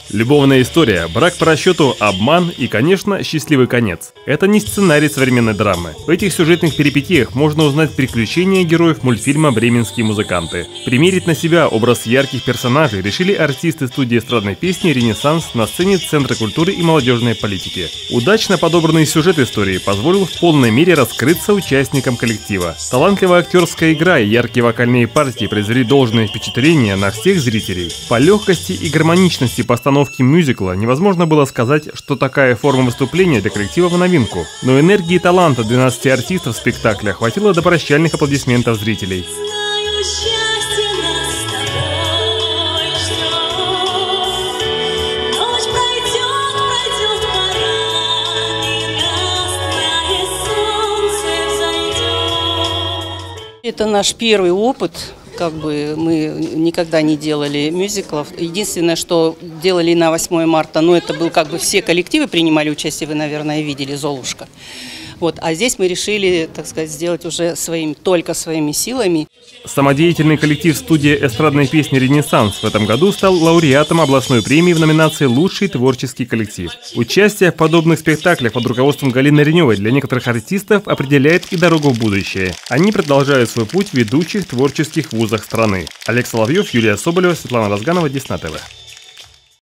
Любовная история, брак по расчету, обман и, конечно, счастливый конец. Это не сценарий современной драмы. В этих сюжетных перипетиях можно узнать приключения героев мультфильма «Бременские музыканты». Примерить на себя образ ярких персонажей решили артисты студии эстрадной песни «Ренессанс» на сцене Центра культуры и молодежной политики. Удачно подобранный сюжет истории позволил в полной мере раскрыться участникам коллектива. Талантливая актерская игра и яркие вокальные партии произвели должное впечатление на всех зрителей. По легкости и гармоничности постановки мюзикла невозможно было сказать, что такая форма выступления для коллектива в новинку. Но энергии и таланта 12 артистов спектакля хватило до прощальных аплодисментов зрителей. Это наш первый опыт. Мы никогда не делали мюзиклов. Единственное, что делали на 8 марта, это был все коллективы принимали участие, вы, наверное, видели «Золушка». А здесь мы решили, так сказать, сделать уже только своими силами. Самодеятельный коллектив студии эстрадной песни «Ренессанс» в этом году стал лауреатом областной премии в номинации «Лучший творческий коллектив». Участие в подобных спектаклях под руководством Галины Реневой для некоторых артистов определяет и дорогу в будущее. Они продолжают свой путь в ведущих творческих вузах страны. Олег Соловьев, Юлия Соболева, Светлана Разганова, Десна ТВ.